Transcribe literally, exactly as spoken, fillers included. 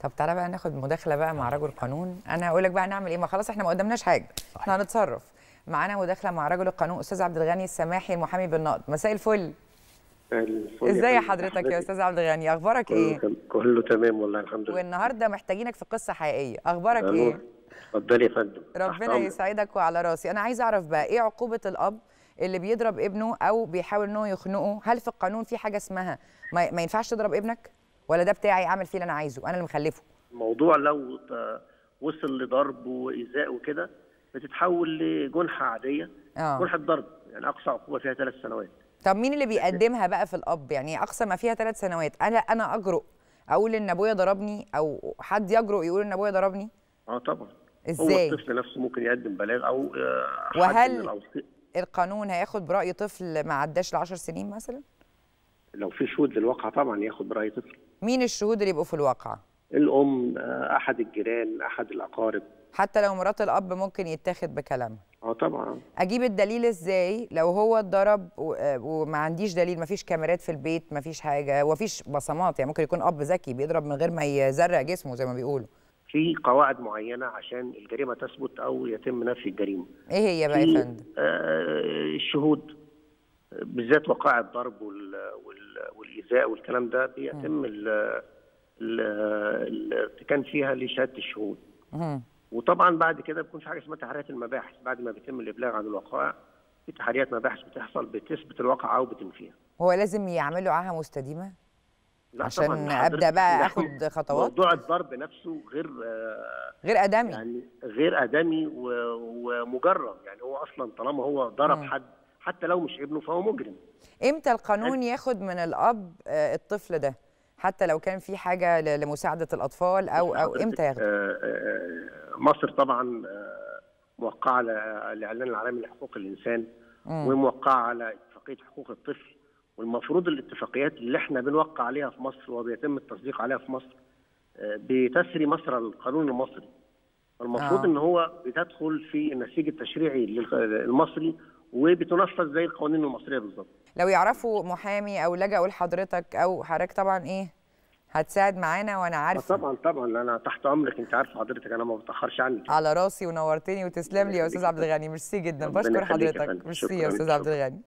طب تعالى بقى ناخد مداخله بقى مع رجل القانون. انا هقول لك بقى نعمل ايه، ما خلاص احنا ما قدامناش حاجه، احنا هنتصرف. معانا مداخله مع رجل القانون استاذ عبد الغني السماحي المحامي بالنقد. مساء الفل. الفل ازاي حضرتك يا استاذ عبد الغني؟ اخبارك ايه؟ كله تمام والله الحمد لله. والنهارده محتاجينك في قصه حقيقيه، اخبارك ايه؟ اتفضلي يا فندم. ربنا يسعدك وعلى راسي. انا عايزه اعرف بقى ايه عقوبه الاب اللي بيضرب ابنه او بيحاول ان هو يخنقه؟ هل في القانون في حاجه اسمها ما, ما ينفعش تضرب ابنك، ولا ده بتاعي اعمل فيه اللي انا عايزه، انا اللي مخلفه؟ الموضوع لو وصل لضرب وايذاء وكده بتتحول لجنحه عاديه. اه جنحه ضرب، يعني اقصى عقوبه فيها ثلاث سنوات. طب مين اللي بيقدمها بقى في الاب؟ يعني اقصى ما فيها ثلاث سنوات، انا انا اجرؤ اقول ان ابويا ضربني، او حد يجرؤ يقول ان ابويا ضربني؟ اه طبعا. ازاي؟ هو الطفل نفسه ممكن يقدم بلاغ او حد وهل من الأوصي... القانون هياخد براي طفل ما عداش ل عشر سنين مثلا؟ لو في شهود للواقعه طبعا ياخد براي طفل. مين الشهود اللي يبقوا في الواقعه؟ الام، احد الجيران، احد الاقارب. حتى لو مرات الاب ممكن يتاخد بكلامها؟ اه طبعا. اجيب الدليل ازاي لو هو اتضرب وما عنديش دليل؟ ما فيش كاميرات في البيت، ما فيش حاجه، ومفيش بصمات، يعني ممكن يكون اب ذكي بيضرب من غير ما يزرق جسمه زي ما بيقولوا. في قواعد معينه عشان الجريمه تثبت او يتم نفي الجريمه. ايه هي بقى يا فندم؟ آه الشهود، بالذات وقائع الضرب والايذاء والكلام ده بيتم الارتكان فيها لشهاده الشهود. م. وطبعا بعد كده بيكون في حاجه اسمها تحريات المباحث، بعد ما بيتم الابلاغ عن الوقائع في تحريات مباحث بتحصل بتثبت الواقعه او بتنفيها. هو لازم يعملوا عاهه مستديمه؟ لا عشان طبعا ابدا بقى اخد خطوات. موضوع الضرب نفسه غير غير ادمي، يعني غير ادمي ومجرم، يعني هو اصلا طالما هو ضرب م. حد حتى لو مش ابنه فهو مجرم. امتى القانون ياخد من الاب الطفل ده حتى لو كان في حاجه لمساعده الاطفال، او او امتى ياخده؟ مصر طبعا موقعه على الاعلان العالمي لحقوق الانسان م. وموقعه على اتفاقيه حقوق الطفل، والمفروض الاتفاقيات اللي احنا بنوقع عليها في مصر وبيتم التصديق عليها في مصر بتسري مصر القانون المصري. المفروض آه. ان هو بتدخل في النسيج التشريعي المصري وبتنفذ زي القوانين المصريه بالظبط. لو يعرفوا محامي او لجأوا لحضرتك او حضرتك طبعا ايه هتساعد معانا، وانا عارفه. آه طبعا طبعا انا تحت امرك، انت عارفه حضرتك انا ما بتاخرش عنك. على راسي ونورتني، وتسلم لي يا استاذ عبد الغني. ميرسي جدا، بشكر حضرتك. ميرسي يا استاذ عبد الغني.